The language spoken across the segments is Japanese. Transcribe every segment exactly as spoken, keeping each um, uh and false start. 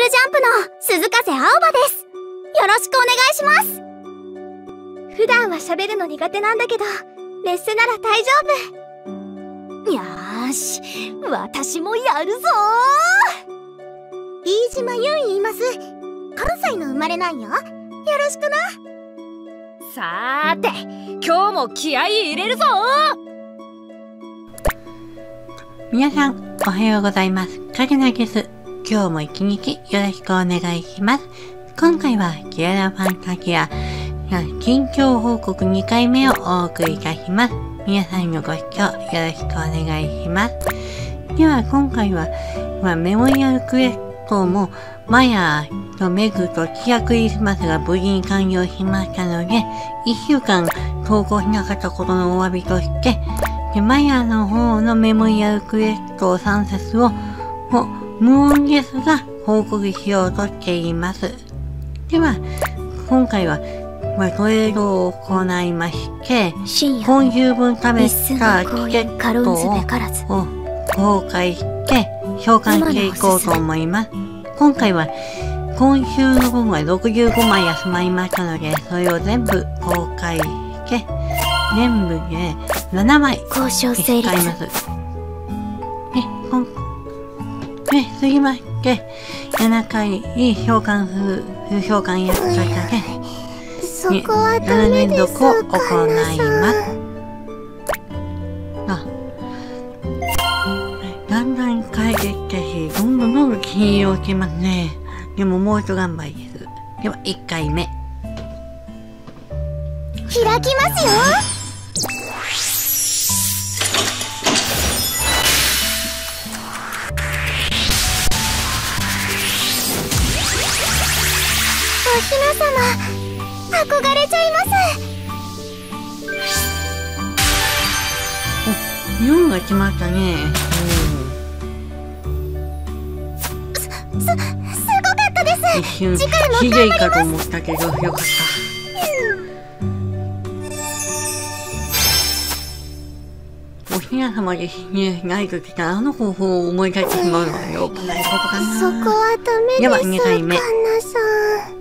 ジャンプの鈴風青葉です。よろしくお願いします。普段は喋るの苦手なんだけど、レッスンなら大丈夫。よーし、私もやるぞー。飯島優言います。関西の生まれなんよ。よろしくな。 さーて、今日も気合い入れるぞー。 皆さん、おはようございます。かげなです。今日も一日よろしくお願いします。今回はキアラファンタジア近況報告にかいめをお送りいたします。皆さんのご視聴よろしくお願いします。では今回は、まあ、メモリアルクエストもマヤとメグとキアクリスマスが無事に完了しましたので、いっしゅうかん投稿しなかったことのお詫びとして、でマヤの方のメモリアルクエストさんさつを無音ですが報告しようとしています。では、今回は、まあ、トレードを行いまして、今週分食べたチケットを公開して召喚していこうと思います。今回は、今週の分はろくじゅうごまい集まりましたので、それを全部公開して、全部でななまい使います。で、今で、次まして、ななかい召喚する、召喚役として、 そこはダメです。 なな連続を行います。あ、だんだん変えていったし、どんどんどんどん気に入ってますね。でももう一頑張りです。では、いっかいめ。 開きますよ。お姫様、憧れちゃいます。 お、よんが決まったね。 す、す、すごかったです。 一瞬、 次回もひでいかと思ったけど、よかった。おひなさまでね、ないときたあの方法を思い出してしまうのはよくないことかな。 そこはダメです。 では、にかいめ。 カンナさん。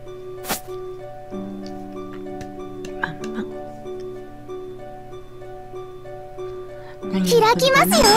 開きますよ。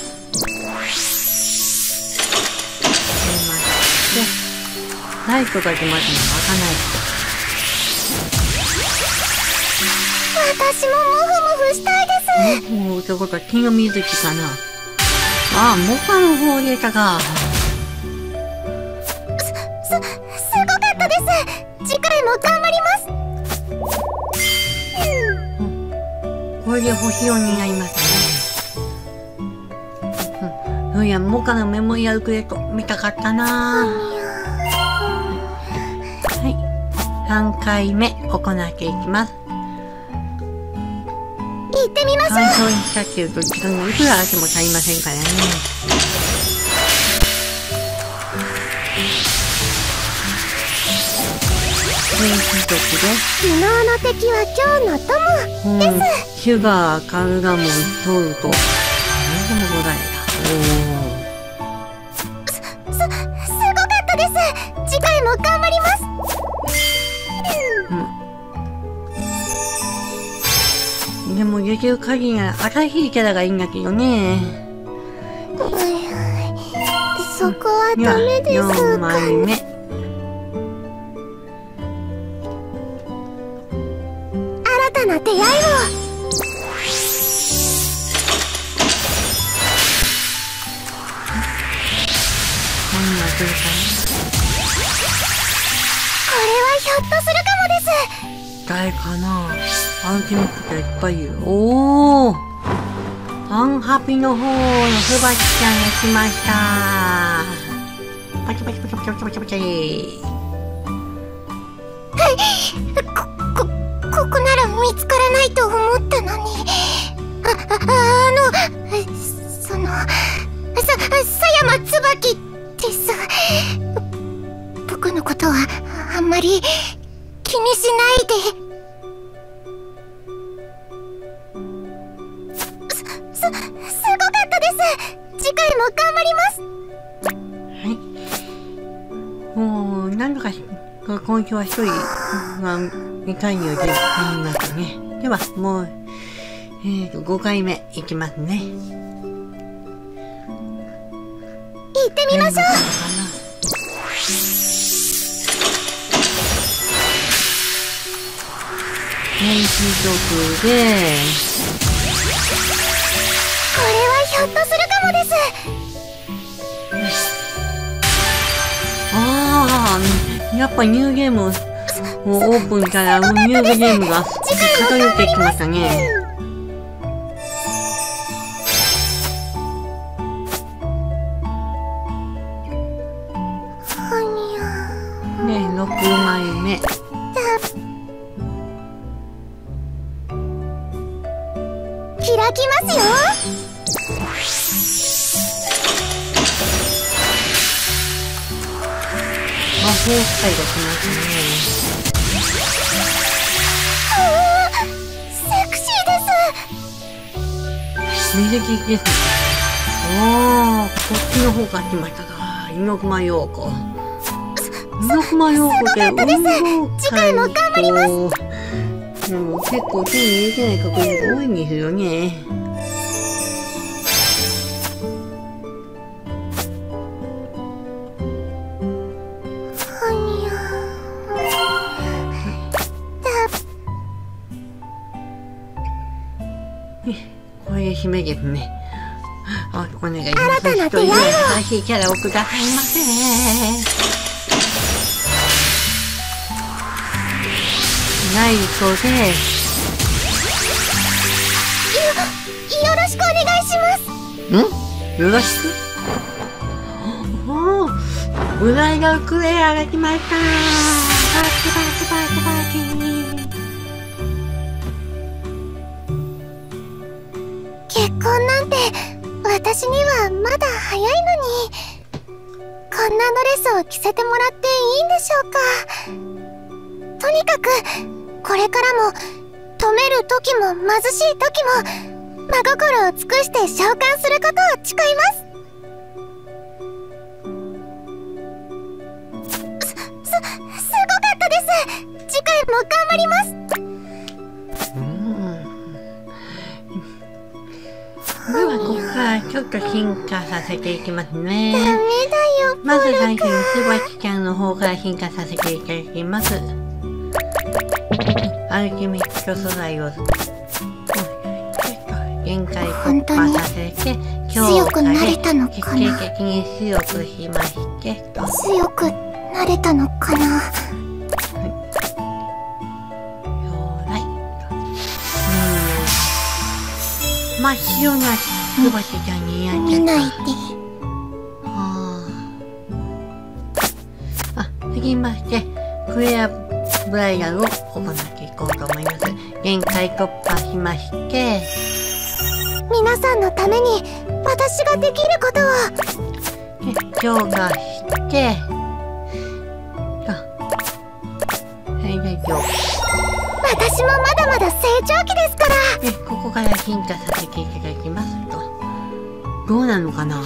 ライトが出ますの開かない。 私もモフモフしたいです。 モフモフってことは金の水木かな。ああ、モカの方入れたか。 す、す、すごかったです。次回も頑張ります。 うん、これで星よんになりますね。うん、いや、モカのメモリアルクレート見たかったなぁ。はい、さんかいめ行っていきます。 行ってみましょう。 完走にしたっていうと時間がいくらあっても足りませんからね。 昨日の敵は今日の友です。 シュガー、カルガモン、ソルト。何でもございだ。 す、す、すごかったです。次回も頑張ります。 うん。でも、できる限りなら新しいキャラがいいんだけどね。 そこはダメです。 よんまいめ。 新たな出会いを。これはひょっとするかもです。 誰かな。アンティメットがいっぱいいる。おー、アンハピの方のふばちちゃんが来ました。パチパチパチパチパチパチパチ。 はい、こ、こ、ここなら見つからないと思ったのに。あ、あ、あの、その、さ、狭山椿です。僕のことはあんまり気にしないで。す、す、すごかったです。次回も頑張ります。 はい。 もう、なんとか、今週は一人、まあ、にかいには出るいましたね。では、もう、えーと、ごかいめいきますね。 行ってみましょう。 変身曲で、 これはひょっとするかもです。 ああ、やっぱニューゲーム、もうオープンからニューゲームが偏ってきましたね。で、ろくまいめ。 開きますよ。 魔法使いが来ますね。セクシーです。 水着ですね。おー、こっちの方から来ましたか。猪熊陽子。猪熊陽子って運動会次回も頑張ります。 でも結構手に入れてない確率が多いんですよね。これで締めですね。あ、お願いします。 新たな出会いを。 新しいキャラをくださいませ。ナイトで。 よ、よろしくお願いします。 ん？よろしく？おお、ブライダルクレアが来ました。バキバキバキバキ。 結婚なんて私にはまだ早いのに、こんなドレスを着せてもらっていいんでしょうか。とにかくこれからも止める時も貧しい時も真心を尽くして召喚することを誓います。す、す、すごかったです。次回も頑張ります。 では、ここからちょっと進化させていきますね。 ダメだよ、 まず最初につばきちゃんの方から進化させていただきます。アルケミット素材を限界突破させて、 強くなれたのかな。 決定的に強くしまして、 強くなれたのかな。 真っ白なつばきちゃんにやっちゃった。 見ないで。 はあ。あ、次まして、クレアブライダルを行っていこうと思います。限界突破しまして、 皆さんのために私ができることを。 で、強化して、あ、最大強化。 私もまだまだ成長期ですから。 で、ここから進化させていただきますと。どうなのかな？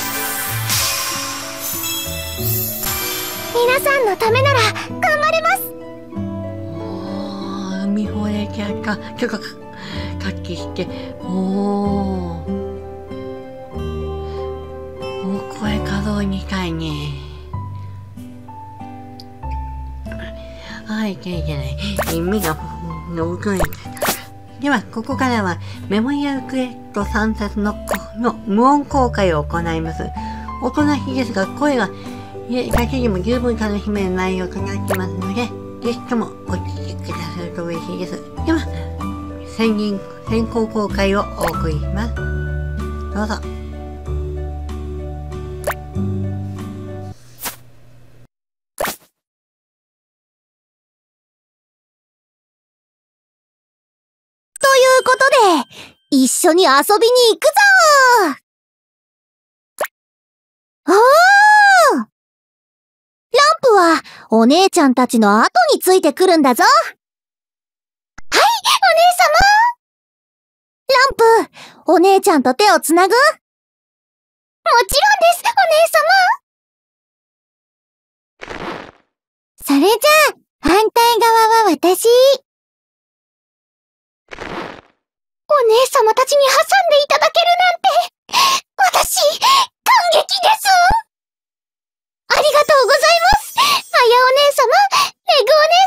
皆さんのためなら頑張れます。 おー、見惚れちゃった。ちょっと、活気して、おー。おー、これ稼働にかいね。あ、いけいけない。目が、のぶくれちゃった。では、ここからは、メモリアルクエストさんさつのの無音公開を行います。おとなしいですが、声が、だけでも十分楽しめる内容となっていますので、ぜひともお聞きくださると嬉しいです。では、先人、先行公開をお送りします。どうぞ。 ということで、一緒に遊びに行くぞー。おー！ランプはお姉ちゃんたちの後についてくるんだぞ。はい、お姉様。ランプ、お姉ちゃんと手をつなぐ？もちろんです、お姉様。 それじゃあ、反対側は私。お姉様たちに挟んでいただけるなんて、私、感激です。ありがとうございます。あやお姉様、め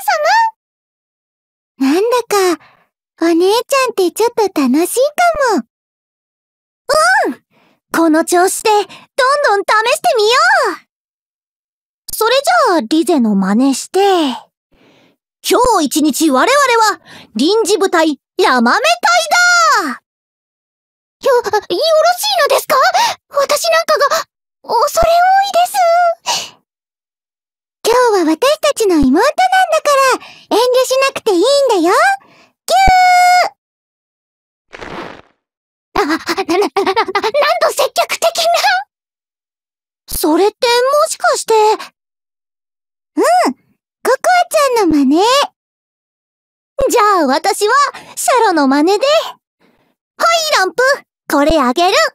ぐお姉様。なんだか、お姉ちゃんってちょっと楽しいかも。うん。この調子で、どんどん試してみよう。それじゃあ、リゼの真似して、今日一日我々は、臨時部隊、ヤマメ隊だ！よ、よろしいのですか？私なんかが、恐れ多いです。今日は私たちの妹なんだから、遠慮しなくていいんだよ。ぎゅー！あ、な、な、な、な、なんと積極的な。それってもしかして、うん、ココアちゃんの真似。じゃあ私は、シャロの真似で。はい、ランプ、これあげる。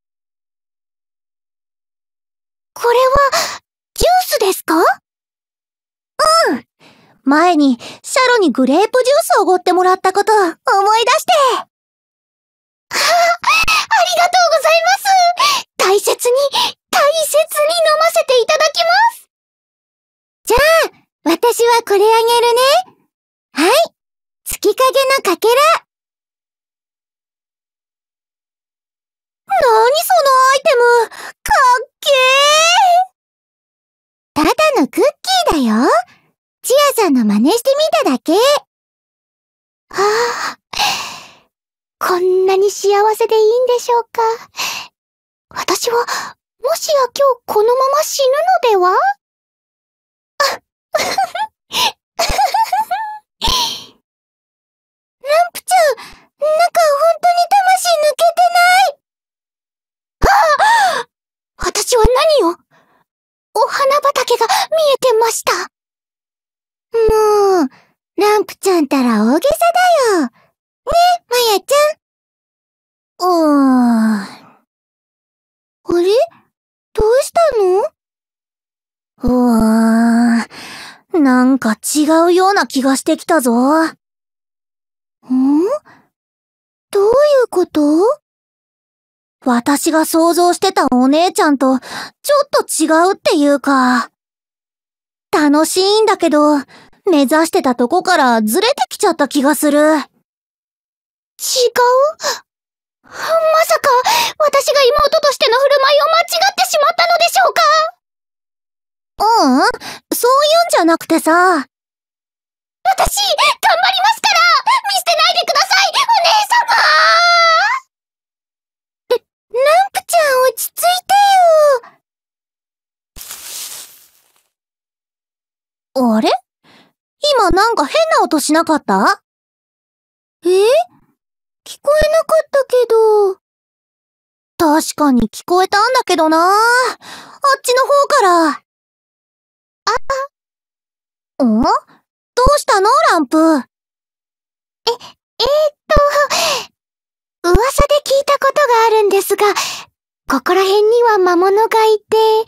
これは、ジュースですか？うん。前に、シャロにグレープジュースをおごってもらったこと、思い出して。あ、ありがとうございます。大切に、大切に飲ませていただきます。じゃあ、私はこれあげるね。はい。月影のかけら。なにそのアイテム、かっけー。ただのクッキーだよ。チアさんの真似してみただけ。はあ、こんなに幸せでいいんでしょうか。私は、もしや今日このまま死ぬのでは？あ、ランプちゃん、なんか本当に魂抜けてない。はぁ！私は何を？お花畑が見えてました。もう、ランプちゃんたら大げさだよ。ね、マヤちゃん。うーん。あれ？どうしたの？うーん。なんか違うような気がしてきたぞ。ん？どういうこと？私が想像してたお姉ちゃんとちょっと違うっていうか。楽しいんだけど、目指してたとこからずれてきちゃった気がする。違う？まさか、私が妹としての振る舞いを間違ってしまったのでしょうか？ううん、そういうんじゃなくてさ。私、頑張りますから、見捨てないでください、お姉様！ラ、ランプちゃん落ち着いてよ。あれ？今なんか変な音しなかった？え？聞こえなかったけど。確かに聞こえたんだけどな。あっちの方から。あ、ん？どうしたの？ランプ。え、えーっと、噂で聞いたことがあるんですが、ここら辺には魔物がいて。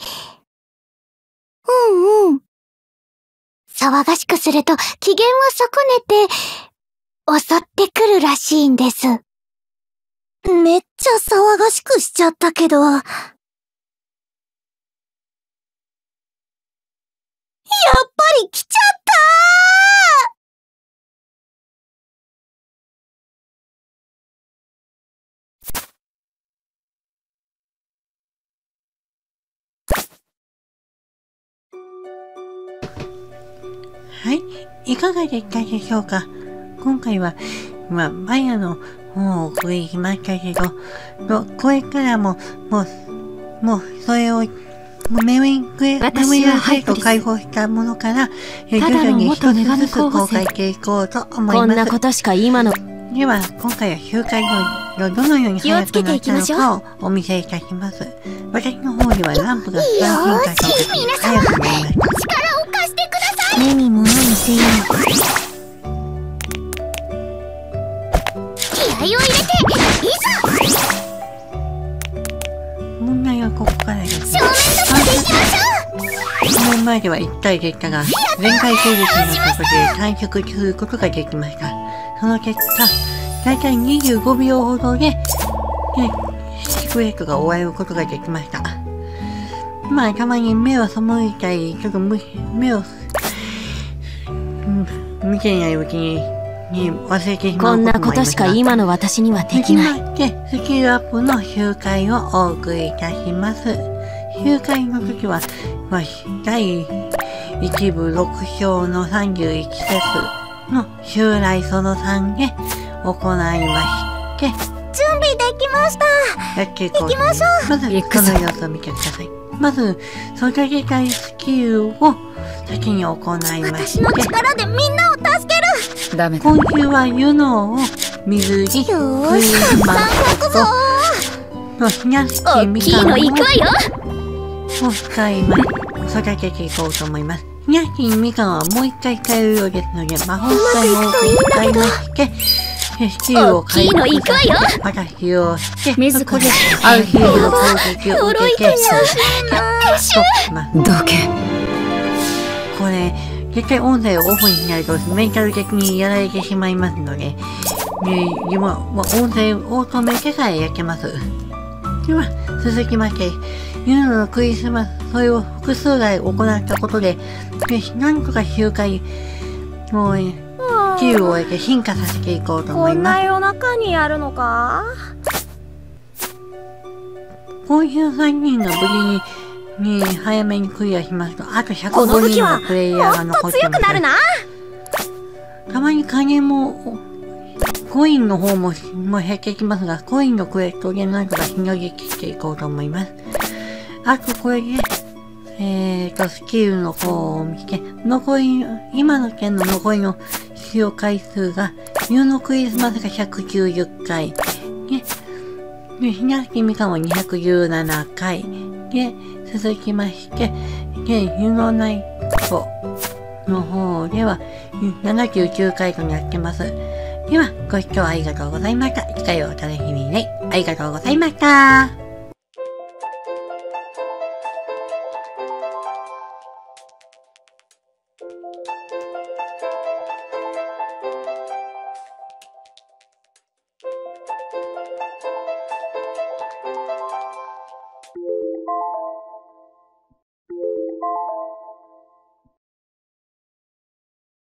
うんうん。騒がしくすると機嫌を損ねて、襲ってくるらしいんです。めっちゃ騒がしくしちゃったけど。やっぱり来ちゃったー。 はい、いかがでしたでしょうか。今回は、まあ、マヤの本を送りしましたけど、これからも、もう、もう、それを、もうメモリンクエ、メモリンクエと解放したものから、徐々に一つずつ公開していこうと思います。 こんなことしか今の。 では、今回は集会のどのように早くなったのかをお見せいたします。私の方ではランプがスター進化した時に早くなりました。 力を貸してください。 目に物にせよ。 気合を入れて、いざ！ 問題はここからです。 正面突破でいきましょう！ 戦前ではいち対でしたが、全開攻撃のことで短縮することができました。その結果、だいたいにじゅうごびょうほどで、ね、シークレットが終わることができました。まあ、たまに目を背いたり、ちょっと目を、うん、見ていないうちに、に忘れてしまうこともありますが、 こんなことしか今の私にはできない。 続きまして、スキルアップの集会をお送りいたします。集会の時は、だいいち部ろく章のさんじゅういち節の襲来そのさんで行いまして、 準備できました。 やっていこうと思います。まず、この様子を見てください。まず、育てたいスキルを先に行いまして、 私の力でみんなを助ける。 ダメだ。 今週は湯のを水着、 よーし、たくさん咲くぞのひなすき大みかんをきいの行くわよ。 を使います。育てていこうと思います。ひなすきみかんはもう一回使えるようですので、魔法使いを使いまして、スキルを変え大きいの行くわよ。 また使用して、 水子でアルヒールの攻撃を受けて、ストップします。 どけ。 これ、絶対音声をオフになるとメンタル的にやられてしまいますので、ね、今、音声を止めてからやってます。では、続きまして、ユノのクリスマス、それを複数回行ったことで、でなんとか集会、もうね、スキルを終えて進化させていこうと思います。 夜中にやるのか。 今週さんにんが無事に、に早めにクリアしますと、あとひゃくごにんのプレイヤーが残ってます。 な。 たまに金も、コインの方も、も減ってきますが、コインのクエストでなんとかしのぎ切っていこうと思います。あとこれで、えーと、スキルの方を見て、残り、今の件の残りの使用回数が、冬のクリスマスがひゃくきゅうじゅっかい、で、でひなすきみかんはにひゃくじゅうななかい、で、続きまして、で、湯のナイトの方では、ななじゅうきゅうかいとなってます。では、ご視聴ありがとうございました。次回をお楽しみにね。ありがとうございました。